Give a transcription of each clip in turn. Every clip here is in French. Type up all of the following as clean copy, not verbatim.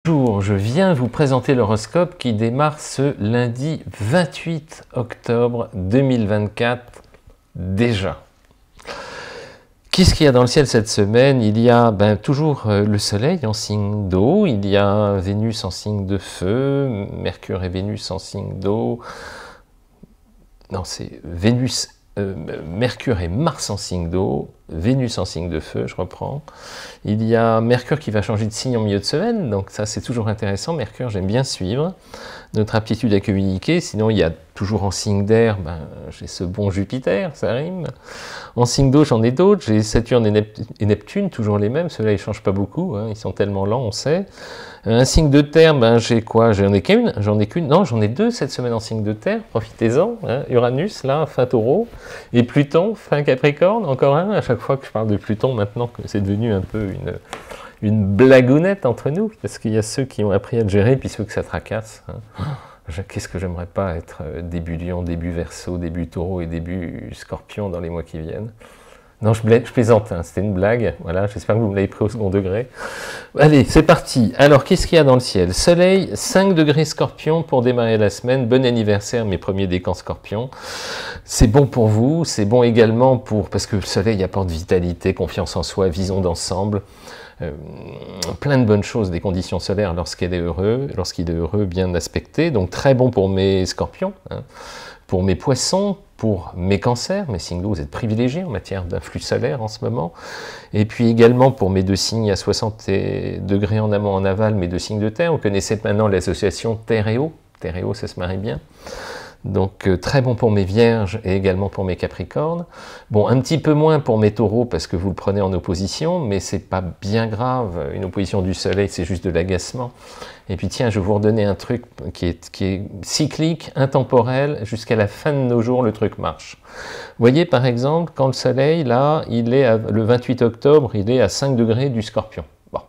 Bonjour, je viens vous présenter l'horoscope qui démarre ce lundi 28 octobre 2024 déjà. Qu'est-ce qu'il y a dans le ciel cette semaine? Il y a toujours le soleil en signe d'eau, il y a Vénus en signe de feu, Mercure et Vénus en signe d'eau, non c'est Vénus, Mercure et Mars en signe d'eau, Vénus en signe de feu, je reprends. Il y a Mercure qui va changer de signe en milieu de semaine, donc ça c'est toujours intéressant. Mercure, j'aime bien suivre notre aptitude à communiquer. Sinon, il y a toujours en signe d'air, j'ai ce bon Jupiter, ça rime. En signe d'eau, j'en ai d'autres. J'ai Saturne et Neptune, toujours les mêmes. Ceux-là, ils ne changent pas beaucoup, hein. Ils sont tellement lents, on sait. Un signe de terre, j'ai quoi? J'en ai qu'une, non, j'en ai deux cette semaine en signe de terre, profitez-en, hein. Uranus, là, fin Taureau, et Pluton, fin Capricorne, encore un. À chaque fois que je parle de Pluton, maintenant que c'est devenu un peu une blagounette entre nous, parce qu'il y a ceux qui ont appris à le gérer, puis ceux que ça tracasse, hein. Qu'est-ce que j'aimerais pas être début Lion, début Verseau, début Taureau et début Scorpion dans les mois qui viennent. Non, je plaisante, hein, c'était une blague, voilà, j'espère que vous me l'avez pris au second degré. Allez, c'est parti. Alors, qu'est-ce qu'il y a dans le ciel? Soleil, 5 degrés Scorpion pour démarrer la semaine. Bon anniversaire, mes premiers décans Scorpion. C'est bon pour vous, c'est bon également parce que le soleil apporte vitalité, confiance en soi, vision d'ensemble. Plein de bonnes choses des conditions solaires lorsqu'il est heureux, bien aspecté. Donc, très bon pour mes Scorpions, hein. Pour mes poissons, pour mes cancers, mes signes d'eau, vous êtes privilégiés en matière d'influx solaire en ce moment, et puis également pour mes deux signes à 60 degrés en amont, en aval, mes deux signes de terre. Vous connaissez maintenant l'association terre et eau, ça se marie bien. Donc très bon pour mes vierges et également pour mes capricornes. Bon, un petit peu moins pour mes taureaux parce que vous le prenez en opposition, mais c'est pas bien grave. Une opposition du soleil, c'est juste de l'agacement. Et puis tiens, je vais vous redonner un truc qui est cyclique, intemporel, jusqu'à la fin de nos jours, le truc marche. Vous voyez par exemple, quand le soleil, là, il est le 28 octobre, il est à 5 degrés du Scorpion. Bon.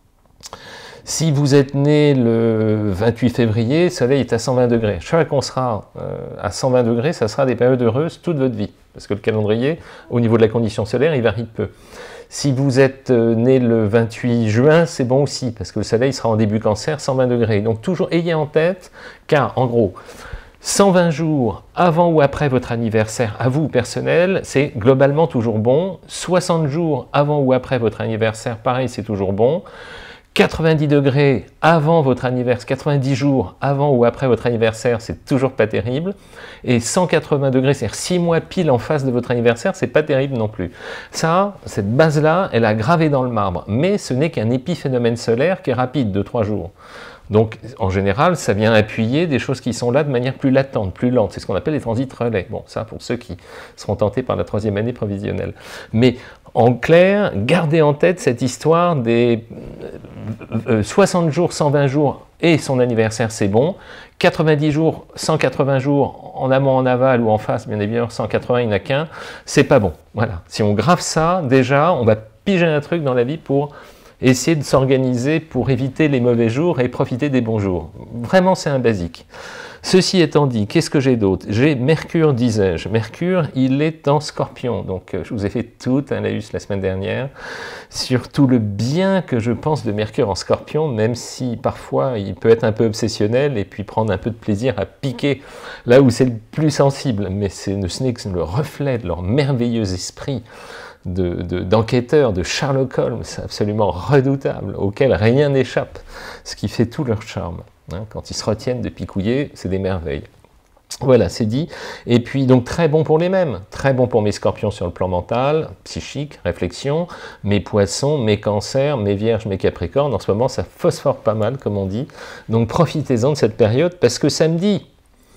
Si vous êtes né le 28 février, le soleil est à 120 degrés. Chaque fois qu'on sera à 120 degrés, ça sera des périodes heureuses toute votre vie. Parce que le calendrier, au niveau de la condition solaire, il varie peu. Si vous êtes né le 28 juin, c'est bon aussi, parce que le soleil sera en début cancer, 120 degrés. Donc toujours ayez en tête, car en gros, 120 jours avant ou après votre anniversaire, à vous personnel, c'est globalement toujours bon. 60 jours avant ou après votre anniversaire, pareil, c'est toujours bon. 90 degrés avant votre anniversaire, 90 jours avant ou après votre anniversaire, c'est toujours pas terrible. Et 180 degrés, c'est-à-dire 6 mois pile en face de votre anniversaire, c'est pas terrible non plus. Ça, cette base-là, elle a gravé dans le marbre. Mais ce n'est qu'un épiphénomène solaire qui est rapide, de 3 jours. Donc, en général, ça vient appuyer des choses qui sont là de manière plus latente, plus lente. C'est ce qu'on appelle les transits relais. Bon, ça, pour ceux qui seront tentés par la 3e année provisionnelle. Mais, en clair, gardez en tête cette histoire des 60 jours, 120 jours et son anniversaire, c'est bon. 90 jours, 180 jours, en amont, en aval ou en face, bien évidemment, 180, il n'y en a qu'un, c'est pas bon. Voilà. Si on grave ça, déjà, on va piger un truc dans la vie pour essayer de s'organiser pour éviter les mauvais jours et profiter des bons jours. Vraiment, c'est un basique. Ceci étant dit, qu'est-ce que j'ai d'autre? J'ai Mercure, disais-je. Mercure, il est en Scorpion. Donc, je vous ai fait tout un laïus la semaine dernière sur tout le bien que je pense de Mercure en Scorpion, même si parfois il peut être un peu obsessionnel et puis prendre un peu de plaisir à piquer là où c'est le plus sensible. Mais ce n'est que le reflet de leur merveilleux esprit d'enquêteurs, de Sherlock Holmes, absolument redoutable, auquel rien n'échappe, ce qui fait tout leur charme. Hein, quand ils se retiennent de picouiller, c'est des merveilles. Voilà, c'est dit. Et puis, donc, très bon pour les mêmes. Très bon pour mes scorpions sur le plan mental, psychique, réflexion, mes poissons, mes cancers, mes vierges, mes capricornes. En ce moment, ça phosphore pas mal, comme on dit. Donc, profitez-en de cette période, parce que samedi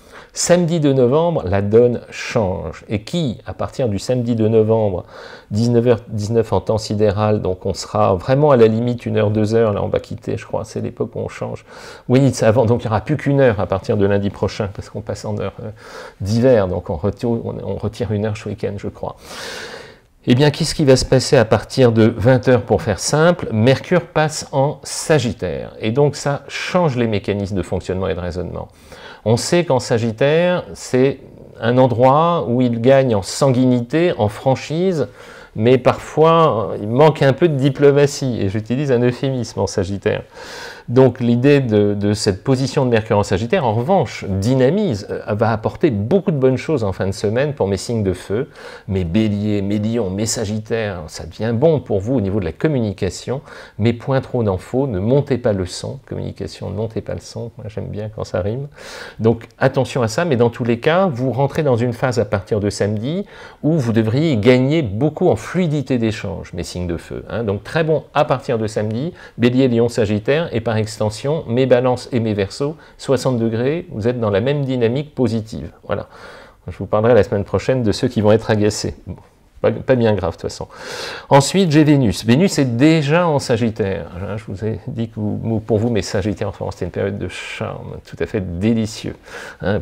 2 novembre, la donne change. Et qui, à partir du samedi 2 novembre, 19h19 en temps sidéral, donc on sera vraiment à la limite 1 heure, 2 heures, là on va quitter, je crois, c'est l'époque où on change. Oui, c'est avant, donc il n'y aura plus qu'1 heure à partir de lundi prochain, parce qu'on passe en heure d'hiver, donc on retire 1 heure ce week-end, je crois. Eh bien, qu'est-ce qui va se passer à partir de 20h pour faire simple? Mercure passe en Sagittaire, et donc ça change les mécanismes de fonctionnement et de raisonnement. On sait qu'en Sagittaire, c'est un endroit où il gagne en sanguinité, en franchise, mais parfois il manque un peu de diplomatie, et j'utilise un euphémisme en Sagittaire. Donc l'idée de cette position de Mercure en Sagittaire, en revanche, dynamise, va apporter beaucoup de bonnes choses en fin de semaine pour mes signes de feu, mes béliers, mes lions, mes sagittaires, ça devient bon pour vous au niveau de la communication, mais point trop d'infos, ne montez pas le son, communication, ne montez pas le son, moi j'aime bien quand ça rime, donc attention à ça, mais dans tous les cas, vous rentrez dans une phase à partir de samedi où vous devriez gagner beaucoup en fluidité d'échange, mes signes de feu, hein. Donc très bon à partir de samedi, bélier, lion, sagittaire, et par extension, mes balances et mes verseaux, 60 degrés, vous êtes dans la même dynamique positive, voilà. Je vous parlerai la semaine prochaine de ceux qui vont être agacés. Bon, pas bien grave de toute façon. Ensuite, j'ai Vénus. Vénus est déjà en Sagittaire. Je vous ai dit que pour vous, mes Sagittaires, enfin, c'était une période de charme tout à fait délicieux. Hein.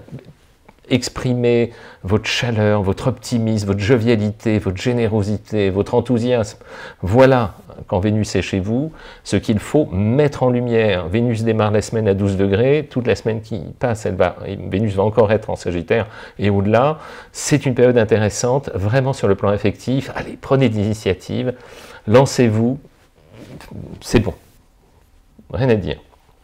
Exprimez votre chaleur, votre optimisme, votre jovialité, votre générosité, votre enthousiasme. Voilà, quand Vénus est chez vous, ce qu'il faut mettre en lumière. Vénus démarre la semaine à 12 degrés, toute la semaine qui passe, Vénus va encore être en Sagittaire, et au-delà, c'est une période intéressante, vraiment sur le plan affectif. Allez, prenez des initiatives, lancez-vous, c'est bon, rien à dire.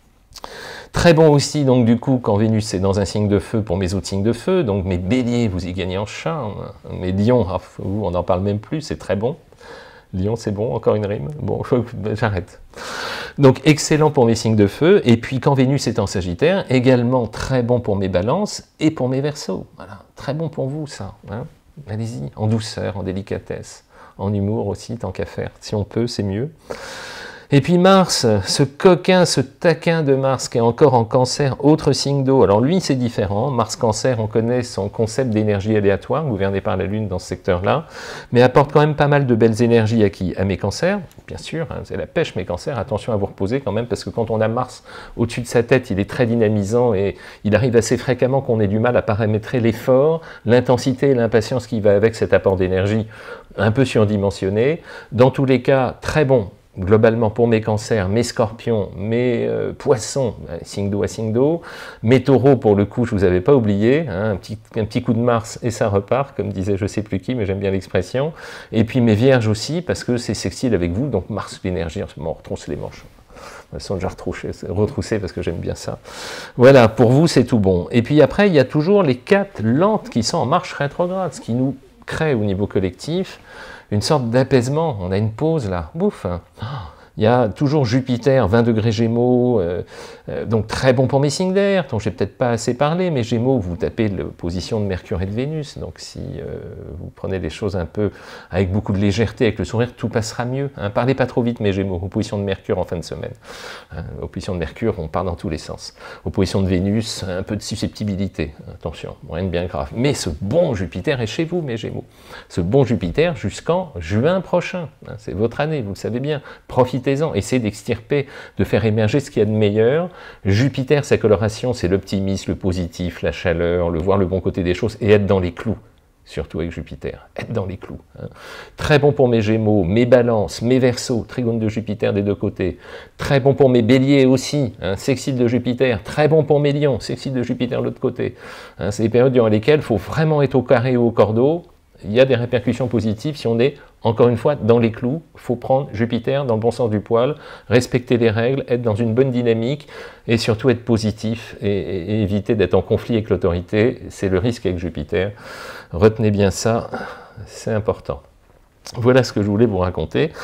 Très bon aussi, donc du coup, quand Vénus est dans un signe de feu pour mes autres signes de feu, donc mes béliers, vous y gagnez en charme, mes lions, on n'en parle même plus, c'est très bon. Lion, c'est bon, encore une rime. Bon, j'arrête. Donc, excellent pour mes signes de feu. Et puis, quand Vénus est en Sagittaire, également très bon pour mes balances et pour mes verseaux. Voilà, très bon pour vous, ça. Hein. Allez-y, en douceur, en délicatesse, en humour aussi, tant qu'à faire. Si on peut, c'est mieux. Et puis Mars, ce coquin, ce taquin de Mars qui est encore en Cancer, autre signe d'eau. Alors lui, c'est différent. Mars Cancer, on connaît son concept d'énergie aléatoire, gouverné par la Lune dans ce secteur-là, mais apporte quand même pas mal de belles énergies à qui? À mes cancers, bien sûr, hein, c'est la pêche mes cancers. Attention à vous reposer quand même, parce que quand on a Mars au-dessus de sa tête, il est très dynamisant et il arrive assez fréquemment qu'on ait du mal à paramétrer l'effort, l'intensité et l'impatience qui va avec cet apport d'énergie un peu surdimensionné. Dans tous les cas, très bon. Globalement pour mes cancers, mes scorpions, mes poissons, signe d'eau à signe d'eau, mes taureaux pour le coup je vous avais pas oublié, hein, un petit coup de Mars et ça repart, comme disait je sais plus qui, mais j'aime bien l'expression, et puis mes vierges aussi, parce que c'est sexy avec vous, donc Mars l'énergie, en ce moment on retrousse les manches. De toute façon, j'ai retroussé parce que j'aime bien ça. Voilà, pour vous c'est tout bon. Et puis après il y a toujours les 4 lentes qui sont en marche rétrograde, ce qui nous crée au niveau collectif une sorte d'apaisement. On a une pause là, bouf. Il y a toujours Jupiter, 20 degrés Gémeaux, donc très bon pour mes signes d'air, dont je n'ai peut-être pas assez parlé, mais Gémeaux, vous tapez l'opposition de Mercure et de Vénus, donc si vous prenez les choses un peu avec beaucoup de légèreté, avec le sourire, tout passera mieux. Hein. Parlez pas trop vite mes Gémeaux, opposition de Mercure en fin de semaine. Hein. Opposition de Mercure, on part dans tous les sens. Opposition de Vénus, un peu de susceptibilité, attention, rien de bien grave. Mais ce bon Jupiter est chez vous mes Gémeaux. Ce bon Jupiter jusqu'en juin prochain, hein. C'est votre année, vous le savez bien, profitez. Essayez d'extirper, de faire émerger ce qu'il y a de meilleur. Jupiter, sa coloration, c'est l'optimisme, le positif, la chaleur, le voir le bon côté des choses et être dans les clous, surtout avec Jupiter, être dans les clous. Hein. Très bon pour mes Gémeaux, mes Balances, mes Verseaux, trigone de Jupiter des deux côtés. Très bon pour mes Béliers aussi, hein, sextile de Jupiter. Très bon pour mes Lions, sextile de Jupiter de l'autre côté. Hein, c'est des périodes durant lesquelles il faut vraiment être au carré ou au cordeau. Il y a des répercussions positives si on est, encore une fois, dans les clous. Il faut prendre Jupiter dans le bon sens du poil, respecter les règles, être dans une bonne dynamique et surtout être positif et éviter d'être en conflit avec l'autorité. C'est le risque avec Jupiter. Retenez bien ça, c'est important. Voilà ce que je voulais vous raconter.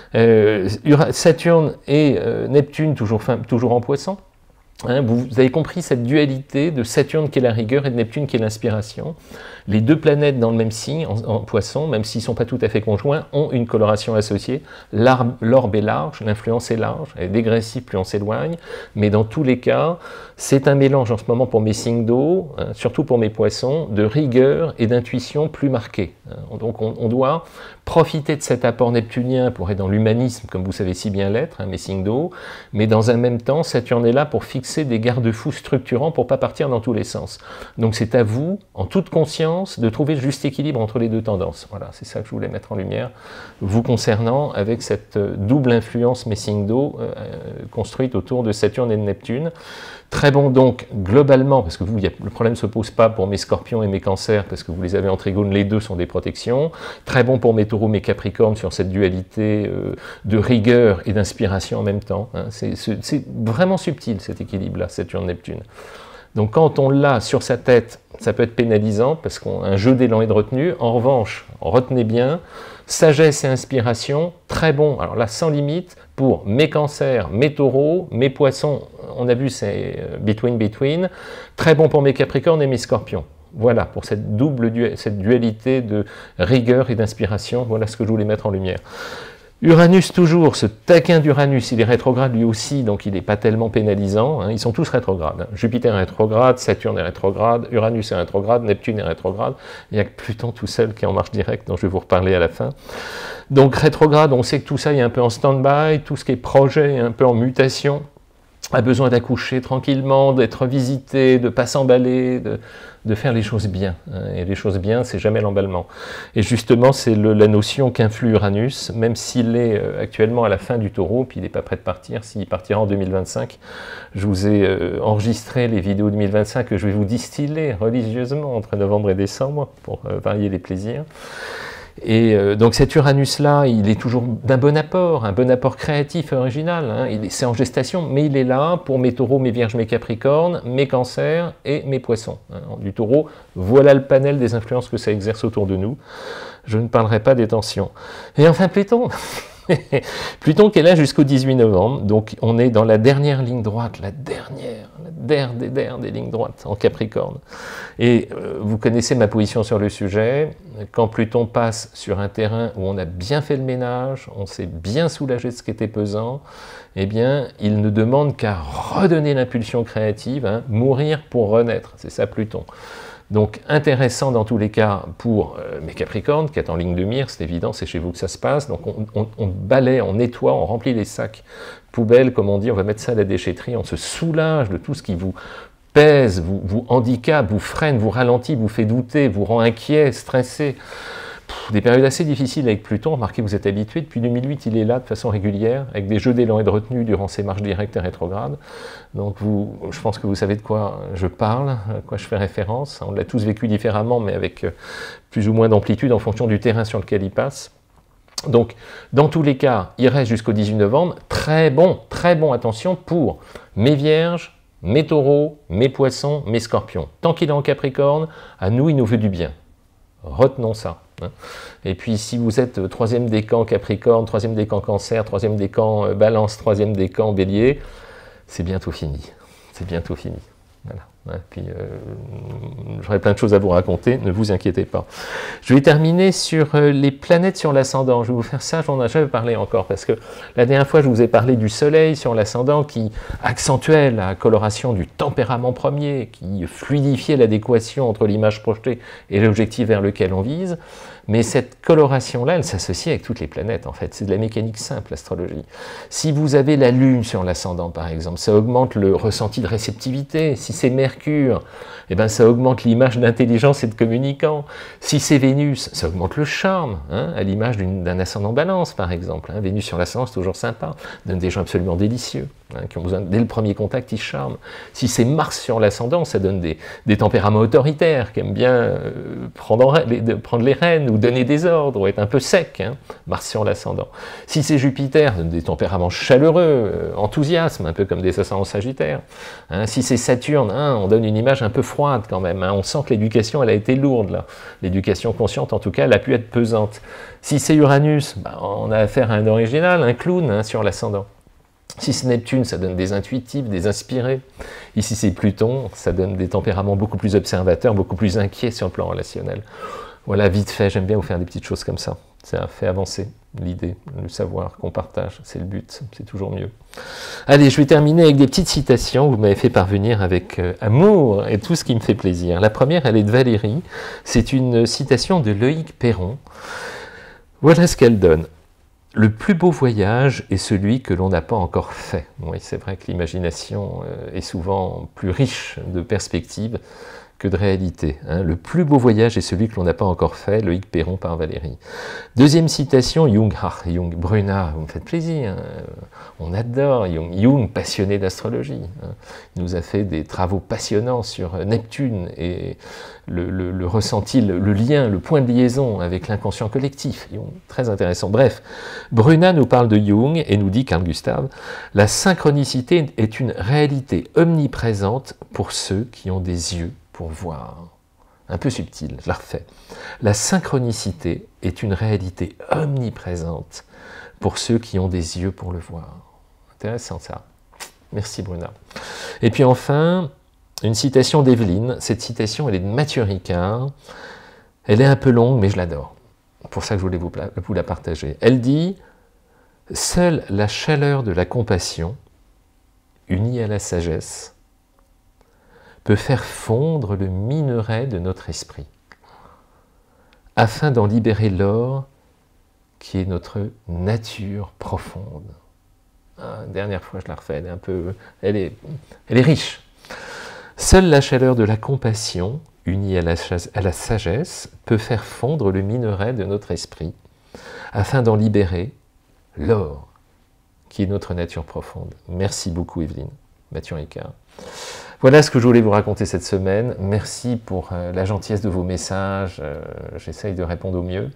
Saturne et Neptune toujours en Poisson. Hein, vous avez compris cette dualité de Saturne qui est la rigueur et de Neptune qui est l'inspiration. Les deux planètes dans le même signe, en Poisson, même s'ils ne sont pas tout à fait conjoints, ont une coloration associée. L'orbe est large, l'influence est large, elle est dégressive plus on s'éloigne, mais dans tous les cas, c'est un mélange en ce moment pour mes signes d'eau, hein, surtout pour mes Poissons, de rigueur et d'intuition plus marquée. Hein. Donc on doit profiter de cet apport neptunien pour être dans l'humanisme, comme vous savez si bien l'être, hein, mes signes d'eau, mais dans un même temps, Saturne est là pour fixer fixer des garde-fous structurants pour ne pas partir dans tous les sens. Donc c'est à vous, en toute conscience, de trouver le juste équilibre entre les deux tendances. Voilà, c'est ça que je voulais mettre en lumière, vous concernant, avec cette double influence Messindo construite autour de Saturne et de Neptune. Très bon donc, globalement, parce que vous, le problème ne se pose pas pour mes scorpions et mes cancers, parce que vous les avez en trigone, les deux sont des protections. Très bon pour mes taureaux, mes capricornes, sur cette dualité de rigueur et d'inspiration en même temps. Hein. C'est vraiment subtil cet équilibre-là, Saturne-Neptune. Donc quand on l'a sur sa tête, ça peut être pénalisant, parce qu'on a un jeu d'élan et de retenue. En revanche, retenez bien, sagesse et inspiration, très bon, alors là sans limite, pour mes cancers, mes taureaux, mes poissons, on a vu c'est between, très bon pour mes capricornes et mes scorpions. Voilà, pour cette dualité de rigueur et d'inspiration, voilà ce que je voulais mettre en lumière. Uranus toujours, ce taquin d'Uranus, il est rétrograde lui aussi, donc il n'est pas tellement pénalisant, hein, ils sont tous rétrogrades. Hein. Jupiter est rétrograde, Saturne est rétrograde, Uranus est rétrograde, Neptune est rétrograde, il n'y a que Pluton tout seul qui est en marche directe, dont je vais vous reparler à la fin. Donc rétrograde, on sait que tout ça est un peu en stand-by, tout ce qui est projet est un peu en mutation, a besoin d'accoucher tranquillement, d'être visité, de ne pas s'emballer, de faire les choses bien. Et les choses bien, c'est jamais l'emballement. Et justement, c'est la notion qu'influe Uranus, même s'il est actuellement à la fin du Taureau, puis il n'est pas prêt de partir, s'il partira en 2025. Je vous ai enregistré les vidéos 2025 que je vais vous distiller religieusement entre novembre et décembre, pour varier les plaisirs. Et donc cet Uranus-là, il est toujours d'un bon apport, un bon apport créatif et original, hein. C'est en gestation, mais il est là pour mes taureaux, mes vierges, mes capricornes, mes cancers et mes poissons. Hein. Du taureau, voilà le panel des influences que ça exerce autour de nous. Je ne parlerai pas des tensions. Et enfin Pluton Pluton qui est là jusqu'au 18 novembre, donc on est dans la dernière ligne droite, la dernière des lignes droites en Capricorne. Et vous connaissez ma position sur le sujet, quand Pluton passe sur un terrain où on a bien fait le ménage, on s'est bien soulagé de ce qui était pesant, eh bien il ne demande qu'à redonner l'impulsion créative, hein, mourir pour renaître, c'est ça Pluton. Donc intéressant dans tous les cas pour mes Capricornes, qui est en ligne de mire, c'est évident, c'est chez vous que ça se passe. Donc on balaie, on nettoie, on remplit les sacs poubelles, comme on dit, on va mettre ça à la déchetterie, on se soulage de tout ce qui vous pèse, vous handicape, vous freine, vous ralentit, vous fait douter, vous rend inquiet, stressé. Des périodes assez difficiles avec Pluton, remarquez vous êtes habitué, depuis 2008 il est là de façon régulière, avec des jeux d'élan et de retenue durant ses marches directes et rétrogrades. Donc je pense que vous savez de quoi je parle, à quoi je fais référence. On l'a tous vécu différemment, mais avec plus ou moins d'amplitude en fonction du terrain sur lequel il passe. Donc, dans tous les cas, il reste jusqu'au 18 novembre. Très bon, attention pour mes vierges, mes taureaux, mes poissons, mes scorpions. Tant qu'il est en Capricorne, à nous, il nous veut du bien. Retenons ça. Et puis si vous êtes troisième décan Capricorne, troisième décan Cancer, troisième décan Balance, troisième décan Bélier, c'est bientôt fini. C'est bientôt fini. Voilà. Puis j'aurai plein de choses à vous raconter, ne vous inquiétez pas. Je vais terminer sur les planètes sur l'ascendant. Je vais vous faire ça, j'en ai jamais parlé encore, parce que la dernière fois je vous ai parlé du Soleil sur l'ascendant qui accentuait la coloration du tempérament premier, qui fluidifiait l'adéquation entre l'image projetée et l'objectif vers lequel on vise. Mais cette coloration-là, elle s'associe avec toutes les planètes, en fait. C'est de la mécanique simple, l'astrologie. Si vous avez la Lune sur l'ascendant, par exemple, ça augmente le ressenti de réceptivité. Si c'est Mercure, eh ben, ça augmente l'image d'intelligence et de communicant. Si c'est Vénus, ça augmente le charme, hein, à l'image d'un ascendant Balance, par exemple. Hein. Vénus sur l'ascendant, c'est toujours sympa. Donne des gens absolument délicieux, hein, qui ont besoin, dès le premier contact, ils charment. Si c'est Mars sur l'ascendant, ça donne des tempéraments autoritaires, qui aiment bien prendre les rênes, ou donner des ordres, ou être un peu sec, hein, Mars sur l'ascendant. Si c'est Jupiter, des tempéraments chaleureux, enthousiasme, un peu comme des ascendants Sagittaires. Hein. Si c'est Saturne, hein, on donne une image un peu froide quand même. Hein. On sent que l'éducation, elle a été lourde, là. L'éducation consciente, en tout cas, elle a pu être pesante. Si c'est Uranus, ben, on a affaire à un original, un clown, hein, sur l'ascendant. Si c'est Neptune, ça donne des intuitifs, des inspirés. Ici, c'est Pluton, ça donne des tempéraments beaucoup plus observateurs, beaucoup plus inquiets sur le plan relationnel. Voilà, vite fait, j'aime bien vous faire des petites choses comme ça. Ça fait avancer l'idée, le savoir qu'on partage, c'est le but, c'est toujours mieux. Allez, je vais terminer avec des petites citations, vous m'avez fait parvenir avec amour et tout ce qui me fait plaisir. La première, elle est de Valérie, c'est une citation de Loïc Perron. Voilà ce qu'elle donne. Le plus beau voyage est celui que l'on n'a pas encore fait. Oui, c'est vrai que l'imagination est souvent plus riche de perspectives que de réalité. Hein. Le plus beau voyage est celui que l'on n'a pas encore fait, Loïc Perron par Valérie. Deuxième citation, Jung. Ah, Jung, Bruna, vous me faites plaisir. On adore Jung. Jung, passionné d'astrologie. Il nous a fait des travaux passionnants sur Neptune et le ressenti, le lien, le point de liaison avec l'inconscient collectif. Jung, très intéressant. Bref, Bruna nous parle de Jung et nous dit, Carl Gustave, la synchronicité est une réalité omniprésente pour ceux qui ont des yeux pour voir. Un peu subtil, je la refais. La synchronicité est une réalité omniprésente pour ceux qui ont des yeux pour le voir. Intéressant ça. Merci Bruna. Et puis enfin, une citation d'Evelyne. Cette citation, elle est de Mathieu Ricard. Elle est un peu longue, mais je l'adore. C'est pour ça que je voulais vous la partager. Elle dit « Seule la chaleur de la compassion, unie à la sagesse, peut faire fondre le minerai de notre esprit, afin d'en libérer l'or qui est notre nature profonde. » Dernière fois, je la refais, elle est riche. Seule la chaleur de la compassion, unie à la sagesse, peut faire fondre le minerai de notre esprit, afin d'en libérer l'or qui est notre nature profonde. Merci beaucoup, Evelyne. Mathieu Ricard. Voilà ce que je voulais vous raconter cette semaine. Merci pour la gentillesse de vos messages. J'essaye de répondre au mieux.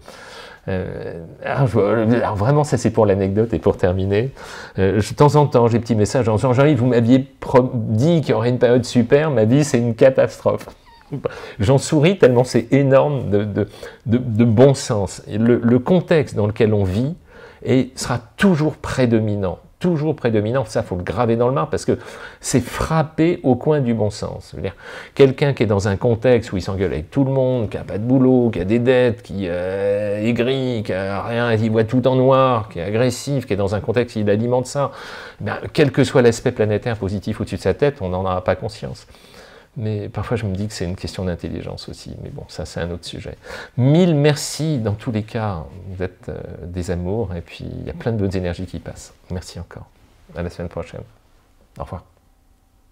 Alors vraiment, ça c'est pour l'anecdote et pour terminer. De temps en temps, j'ai des petits messages en disant « Jean-Yves, vous m'aviez dit qu'il y aurait une période super, ma vie c'est une catastrophe. » J'en souris tellement c'est énorme de bon sens. Le contexte dans lequel on vit sera toujours prédominant. Toujours prédominant, ça faut le graver dans le marbre parce que c'est frappé au coin du bon sens. C'est-à-dire quelqu'un qui est dans un contexte où il s'engueule avec tout le monde, qui n'a pas de boulot, qui a des dettes, qui est aigri, qui a rien, il voit tout en noir, qui est agressif, qui est dans un contexte où il alimente ça, ben, quel que soit l'aspect planétaire positif au-dessus de sa tête, on n'en aura pas conscience. Mais parfois je me dis que c'est une question d'intelligence aussi, mais bon, ça c'est un autre sujet. Mille merci dans tous les cas, vous êtes des amours, et puis il y a plein de bonnes énergies qui passent. Merci encore, à la semaine prochaine. Au revoir.